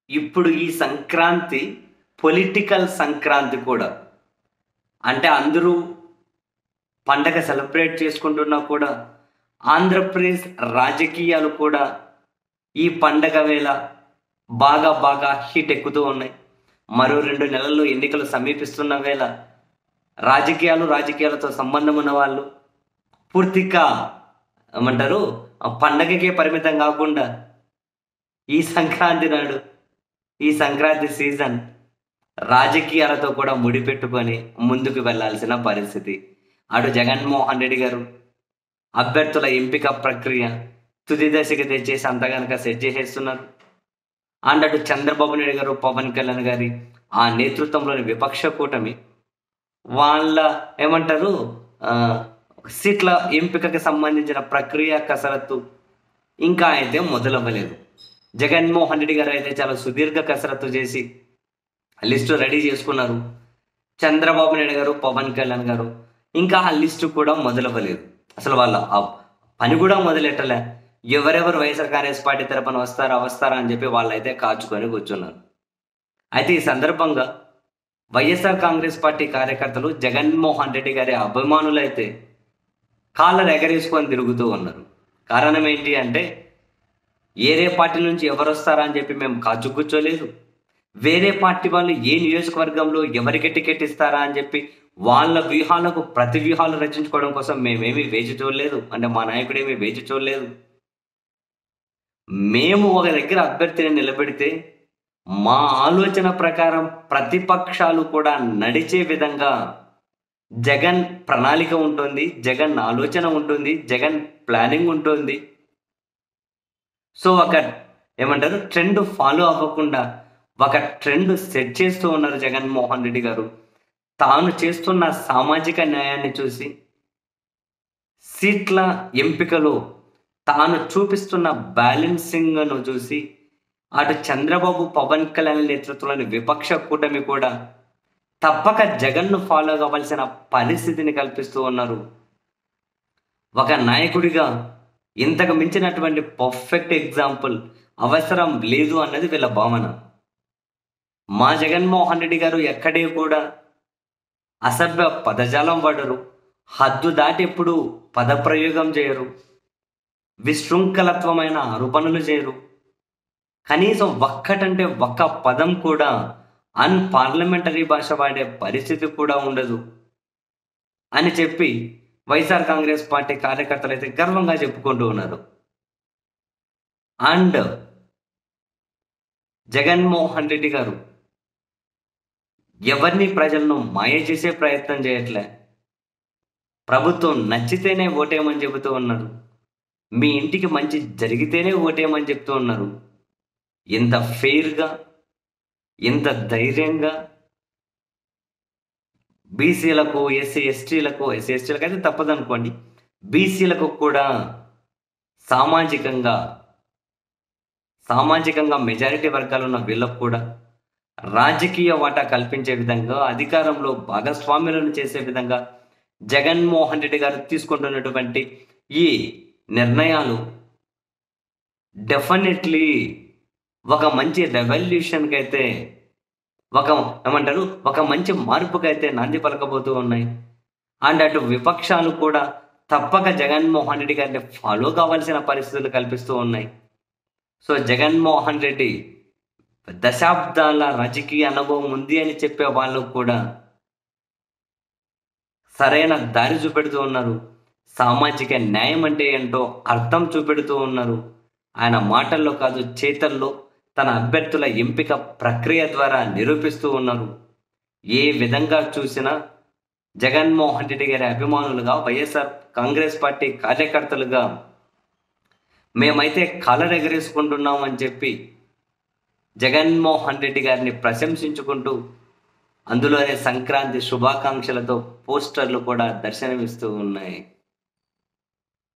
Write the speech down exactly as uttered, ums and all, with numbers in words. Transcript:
ఇప్పుడు ఈ సంక్రాంతి పొలిటికల్ సంక్రాంతి కూడా. అంటే అందరూ పండగ సెలబ్రేట్ చేసుకుంటున్నా కూడా ఆంధ్రప్రదేశ్ రాజకీయాలు కూడా ఈ పండగ వేళ బాగా బాగా హీట్ ఎక్కుతూ ఉన్నాయి. మరో రెండు నెలల్లో ఎన్నికలు సమీపిస్తున్న వేళ రాజకీయాలు రాజకీయాలతో సంబంధం ఉన్న వాళ్ళు పూర్తిగా ఏమంటారు ఆ పండగకే పరిమితం కాకుండా ఈ సంక్రాంతి నాడు ఈ సంక్రాంతి సీజన్ రాజకీయాలతో కూడా ముడిపెట్టుకొని ముందుకు వెళ్ళాల్సిన పరిస్థితి. అటు జగన్మోహన్ రెడ్డి గారు అభ్యర్థుల ఎంపిక ప్రక్రియ తుది దశకి తెచ్చేసి అంతా కనుక సెట్ చేసేస్తున్నారు. అండ్ అటు చంద్రబాబు నాయుడు గారు, పవన్ కళ్యాణ్ గారి ఆ నేతృత్వంలోని విపక్ష కూటమి వాళ్ళ ఏమంటారు సీట్ల ఎంపికకి సంబంధించిన ప్రక్రియ కసరత్తు ఇంకా అయితే మొదలవ్వలేదు. జగన్మోహన్ రెడ్డి గారు అయితే చాలా సుదీర్ఘ కసరత్తు చేసి లిస్టు రెడీ చేసుకున్నారు. చంద్రబాబు నాయుడు గారు, పవన్ కళ్యాణ్ గారు ఇంకా ఆ లిస్టు కూడా మొదలవ్వలేదు. అసలు వాళ్ళ ఆ పని కూడా మొదలెట్టలే. ఎవరెవరు వైఎస్ఆర్ కాంగ్రెస్ పార్టీ తరపున వస్తారా వస్తారా అని చెప్పి వాళ్ళైతే కాచుకొని కూర్చున్నారు. అయితే ఈ సందర్భంగా వైఎస్ఆర్ కాంగ్రెస్ పార్టీ కార్యకర్తలు జగన్మోహన్ రెడ్డి గారి అభిమానులైతే కాళ్ళను ఎగరేసుకొని తిరుగుతూ ఉన్నారు. కారణం ఏంటి అంటే ఏరే పార్టీ నుంచి ఎవరు వస్తారా అని చెప్పి మేము కాచు కూర్చోలేదు. వేరే పార్టీ వాళ్ళు ఏ నియోజకవర్గంలో ఎవరికి టికెట్ ఇస్తారా అని చెప్పి వాళ్ళ వ్యూహాలకు ప్రతి వ్యూహాలు రచించుకోవడం కోసం మేమేమీ వేచి చూడలేదు. అంటే మా నాయకుడేమీ వేచి చూడలేదు. మేము ఒక దగ్గర అభ్యర్థిని నిలబెడితే మా ఆలోచన ప్రకారం ప్రతిపక్షాలు కూడా నడిచే విధంగా జగన్ ప్రణాళిక ఉంటుంది, జగన్ ఆలోచన ఉంటుంది, జగన్ ప్లానింగ్ ఉంటుంది. సో ఒక ఏమంటారు ట్రెండ్ ఫాలో అవ్వకుండా ఒక ట్రెండ్ సెట్ చేస్తూ ఉన్నారు జగన్మోహన్ రెడ్డి గారు. తాను చేస్తున్న సామాజిక న్యాయాన్ని చూసి సీట్ల ఎంపికలో తాను చూపిస్తున్న బ్యాలెన్సింగ్ను చూసి అటు చంద్రబాబు, పవన్ కళ్యాణ్ నేతృత్వంలోని విపక్ష కూటమి కూడా తప్పక జగన్ను ఫాలో కావాల్సిన పరిస్థితిని కల్పిస్తూ ఉన్నారు. ఒక నాయకుడిగా ఇంతకు మించినటువంటి పర్ఫెక్ట్ ఎగ్జాంపుల్ అవసరం లేదు అన్నది వీళ్ళ భావన. మా జగన్మోహన్ రెడ్డి గారు ఎక్కడే కూడా అసభ్య పదజాలం వాడరు, హద్దు దాటి ఎప్పుడు పదప్రయోగం చేయరు, విశృంఖలత్వమైన ఆరోపణలు చేయరు, కనీసం ఒక్కటంటే ఒక్క పదం కూడా అన్పార్లమెంటరీ భాష వాడే పరిస్థితి కూడా ఉండదు అని చెప్పి వైఎస్ఆర్ కాంగ్రెస్ పార్టీ కార్యకర్తలు అయితే గర్వంగా చెప్పుకుంటూ ఉన్నారు. అండ్ జగన్మోహన్ రెడ్డి గారు ఎవరిని ప్రజలను మాయ చేసే ప్రయత్నం చేయట్లే. ప్రభుత్వం నచ్చితేనే ఓటేయమని చెబుతూ ఉన్నారు. మీ ఇంటికి మంచి జరిగితేనే ఓటేయమని చెప్తూ ఉన్నారు. ఎంత ఫెయిర్గా, ఎంత ధైర్యంగా బీసీలకు, ఎస్సీ ఎస్టీలకు ఎస్సీ ఎస్టీలకు అయితే తప్పదనుకోండి, బీసీలకు కూడా సామాజికంగా సామాజికంగా మెజారిటీ వర్గాలు ఉన్న వీళ్ళకు కూడా రాజకీయ వాటా కల్పించే విధంగా, అధికారంలో భాగస్వామ్యాలను చేసే విధంగా జగన్మోహన్ రెడ్డి గారు తీసుకుంటున్నటువంటి ఈ నిర్ణయాలు డెఫినెట్లీ ఒక మంచి రెవల్యూషన్కి అయితే ఒక ఏమంటారు ఒక మంచి మార్పుకైతే నాంది పలకబోతూ ఉన్నాయి. అండ్ అటు విపక్షాలు కూడా తప్పక జగన్మోహన్ రెడ్డి గారిని ఫాలో కావాల్సిన పరిస్థితులు కల్పిస్తూ ఉన్నాయి. సో జగన్మోహన్ రెడ్డి దశాబ్దాల రాజకీయ అనుభవం ఉంది అని చెప్పే వాళ్ళు కూడా సరైన దారి చూపెడుతూ ఉన్నారు. సామాజిక న్యాయం అంటే ఏంటో అర్థం చూపెడుతూ ఉన్నారు. ఆయన మాటల్లో కాదు చేతల్లో తన అభ్యర్థుల ఎంపిక ప్రక్రియ ద్వారా నిరూపిస్తూ ఉన్నారు. ఏ విధంగా చూసినా జగన్మోహన్ రెడ్డి గారి అభిమానులుగా, వైఎస్ఆర్ కాంగ్రెస్ పార్టీ కార్యకర్తలుగా మేమైతే కలర్ ఎగరేసుకుంటున్నాం అని చెప్పి జగన్మోహన్ రెడ్డి గారిని ప్రశంసించుకుంటూ అందులోనే సంక్రాంతి శుభాకాంక్షలతో పోస్టర్లు కూడా దర్శనమిస్తూ ఉన్నాయి.